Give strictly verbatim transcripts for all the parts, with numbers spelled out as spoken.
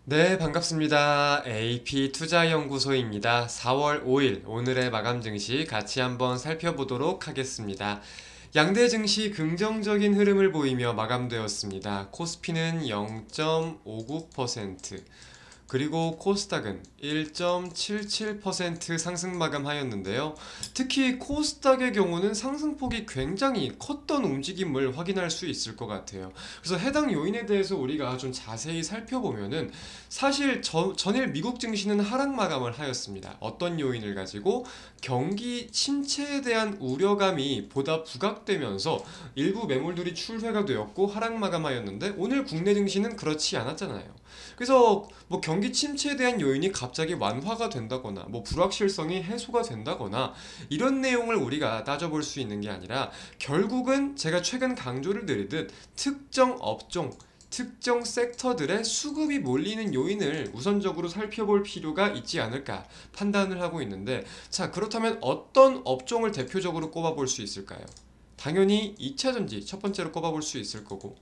네, 반갑습니다. 에이피투자연구소입니다. 사월 오일 오늘의 마감 증시 같이 한번 살펴보도록 하겠습니다. 양대 증시 긍정적인 흐름을 보이며 마감되었습니다. 코스피는 영 점 오구 퍼센트, 그리고 코스닥은 일 점 칠칠 퍼센트 상승 마감하였는데요. 특히 코스닥의 경우는 상승폭이 굉장히 컸던 움직임을 확인할 수 있을 것 같아요. 그래서 해당 요인에 대해서 우리가 좀 자세히 살펴보면은 사실 저, 전일 미국 증시는 하락 마감을 하였습니다. 어떤 요인을 가지고 경기 침체에 대한 우려감이 보다 부각되면서 일부 매물들이 출회가 되었고 하락 마감하였는데, 오늘 국내 증시는 그렇지 않았잖아요. 그래서 뭐 경기 침체에 대한 요인이 갑자기 완화가 된다거나 뭐 불확실성이 해소가 된다거나 이런 내용을 우리가 따져볼 수 있는 게 아니라, 결국은 제가 최근 강조를 드리듯 특정 업종, 특정 섹터들의 수급이 몰리는 요인을 우선적으로 살펴볼 필요가 있지 않을까 판단을 하고 있는데, 자, 그렇다면 어떤 업종을 대표적으로 꼽아볼 수 있을까요? 당연히 이차전지 첫 번째로 꼽아볼 수 있을 거고,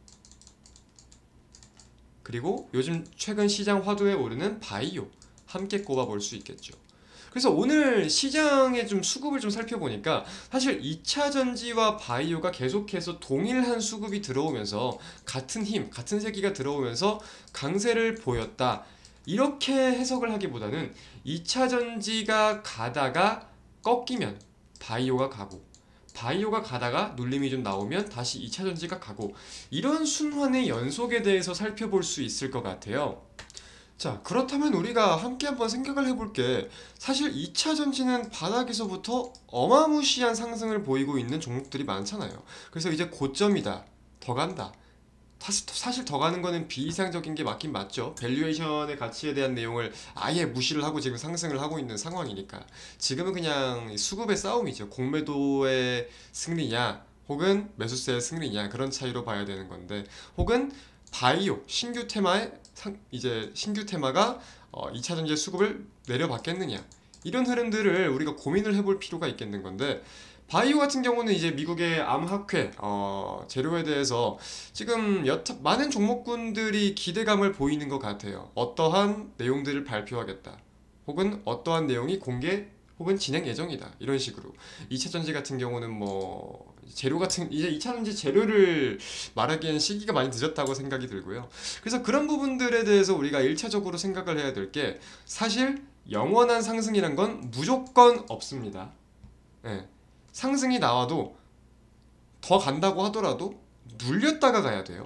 그리고 요즘 최근 시장 화두에 오르는 바이오 함께 꼽아볼 수 있겠죠. 그래서 오늘 시장의 좀 수급을 좀 살펴보니까 사실 이차전지와 바이오가 계속해서 동일한 수급이 들어오면서 같은 힘, 같은 세기가 들어오면서 강세를 보였다, 이렇게 해석을 하기보다는 이차전지가 가다가 꺾이면 바이오가 가고, 바이오가 가다가 눌림이 좀 나오면 다시 이차전지가 가고, 이런 순환의 연속에 대해서 살펴볼 수 있을 것 같아요. 자, 그렇다면 우리가 함께 한번 생각을 해볼게, 사실 이차전지는 바닥에서부터 어마무시한 상승을 보이고 있는 종목들이 많잖아요. 그래서 이제 고점이다, 더 간다. 사실, 사실 더 가는 거는 비이상적인 게 맞긴 맞죠. 밸류에이션의 가치에 대한 내용을 아예 무시를 하고 지금 상승을 하고 있는 상황이니까. 지금은 그냥 수급의 싸움이죠. 공매도의 승리냐 혹은 매수세의 승리냐, 그런 차이로 봐야 되는 건데, 혹은 바이오 신규 테마의 상, 이제 신규 테마가 어, 이차전지의 수급을 내려받겠느냐, 이런 흐름들을 우리가 고민을 해볼 필요가 있겠는 건데, 바이오 같은 경우는 이제 미국의 암학회 어, 재료에 대해서 지금 여타, 많은 종목군들이 기대감을 보이는 것 같아요. 어떠한 내용들을 발표하겠다, 혹은 어떠한 내용이 공개 혹은 진행 예정이다, 이런 식으로. 이차전지 같은 경우는 뭐 재료 같은, 이제 이차전지 재료를 말하기엔 시기가 많이 늦었다고 생각이 들고요. 그래서 그런 부분들에 대해서 우리가 일차적으로 생각을 해야 될 게, 사실 영원한 상승이란 건 무조건 없습니다. 예. 상승이 나와도 더 간다고 하더라도 눌렸다가 가야 돼요.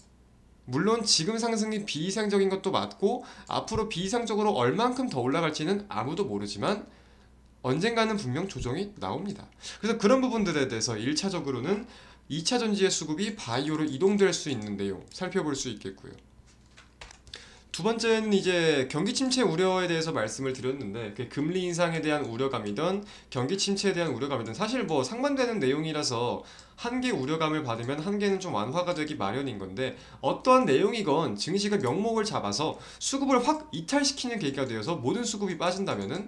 물론 지금 상승이 비이상적인 것도 맞고, 앞으로 비이상적으로 얼만큼 더 올라갈지는 아무도 모르지만 언젠가는 분명 조정이 나옵니다. 그래서 그런 부분들에 대해서 일차적으로는 이차전지의 수급이 바이오로 이동될 수 있는 내용 살펴볼 수 있겠고요. 두 번째는 이제 경기 침체 우려에 대해서 말씀을 드렸는데, 그 금리 인상에 대한 우려감이든 경기 침체에 대한 우려감이든 사실 뭐 상반되는 내용이라서 한 개 우려감을 받으면 한 개는 좀 완화가 되기 마련인 건데, 어떠한 내용이건 증시가 명목을 잡아서 수급을 확 이탈시키는 계기가 되어서 모든 수급이 빠진다면은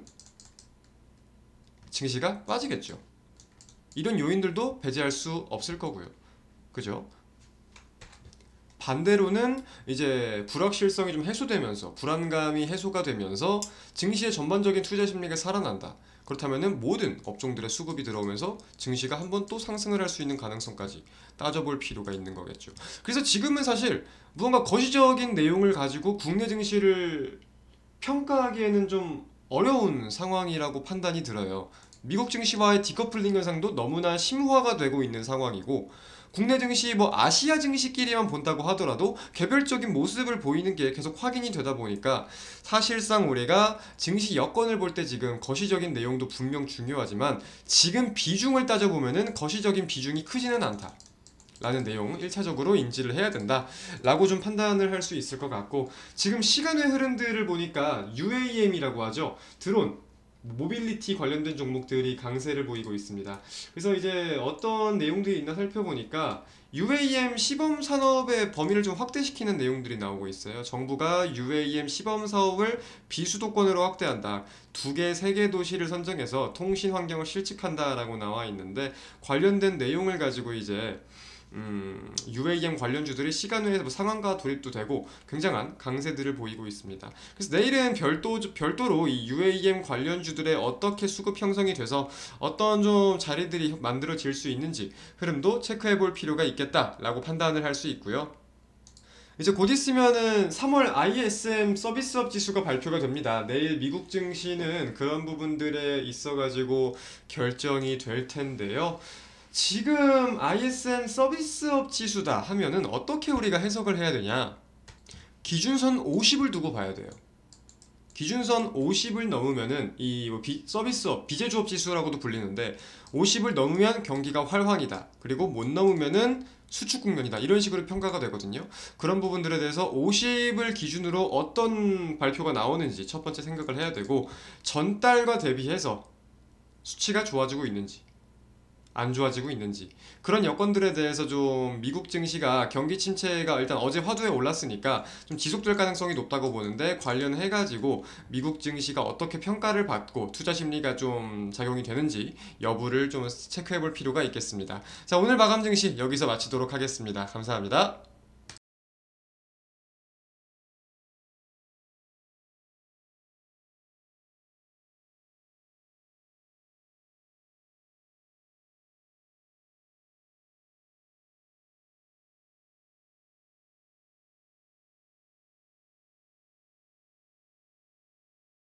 증시가 빠지겠죠. 이런 요인들도 배제할 수 없을 거고요. 그죠? 반대로는 이제 불확실성이 좀 해소되면서, 불안감이 해소가 되면서 증시의 전반적인 투자 심리가 살아난다. 그렇다면은 모든 업종들의 수급이 들어오면서 증시가 한번 또 상승을 할 수 있는 가능성까지 따져볼 필요가 있는 거겠죠. 그래서 지금은 사실 무언가 거시적인 내용을 가지고 국내 증시를 평가하기에는 좀 어려운 상황이라고 판단이 들어요. 미국 증시와의 디커플링 현상도 너무나 심화가 되고 있는 상황이고, 국내 증시, 뭐 아시아 증시끼리만 본다고 하더라도 개별적인 모습을 보이는 게 계속 확인이 되다 보니까, 사실상 우리가 증시 여건을 볼 때 지금 거시적인 내용도 분명 중요하지만 지금 비중을 따져보면은 거시적인 비중이 크지는 않다 라는 내용 일차적으로 인지를 해야 된다 라고 좀 판단을 할 수 있을 것 같고, 지금 시간의 흐름들을 보니까 유에이엠이라고 하죠. 드론, 모빌리티 관련된 종목들이 강세를 보이고 있습니다. 그래서 이제 어떤 내용들이 있나 살펴보니까 유에이엠 시범 산업의 범위를 좀 확대시키는 내용들이 나오고 있어요. 정부가 유에이엠 시범 사업을 비수도권으로 확대한다. 두 개, 세 개 도시를 선정해서 통신 환경을 실측한다라고 나와 있는데, 관련된 내용을 가지고 이제 음, 유에이엠 관련주들이 시간 외에서 뭐 상한가 돌입도 되고 굉장한 강세들을 보이고 있습니다. 그래서 내일은 별도, 별도로 이 유에이엠 관련주들의 어떻게 수급 형성이 돼서 어떤 좀 자리들이 만들어질 수 있는지 흐름도 체크해 볼 필요가 있겠다라고 판단을 할 수 있고요. 이제 곧 있으면은 삼월 아이에스엠 서비스업 지수가 발표가 됩니다. 내일 미국 증시는 그런 부분들에 있어가지고 결정이 될 텐데요. 지금 아이에스엠 서비스업 지수다 하면은 어떻게 우리가 해석을 해야 되냐? 기준선 오십을 두고 봐야 돼요. 기준선 오십을 넘으면은 이 서비스업, 비제조업 지수라고도 불리는데 오십을 넘으면 경기가 활황이다. 그리고 못 넘으면은 수축 국면이다. 이런 식으로 평가가 되거든요. 그런 부분들에 대해서 오십을 기준으로 어떤 발표가 나오는지 첫 번째 생각을 해야 되고, 전달과 대비해서 수치가 좋아지고 있는지 안 좋아지고 있는지, 그런 여건들에 대해서 좀 미국 증시가 경기 침체가 일단 어제 화두에 올랐으니까 좀 지속될 가능성이 높다고 보는데, 관련해가지고 미국 증시가 어떻게 평가를 받고 투자 심리가 좀 작용이 되는지 여부를 좀 체크해 볼 필요가 있겠습니다. 자, 오늘 마감 증시 여기서 마치도록 하겠습니다. 감사합니다.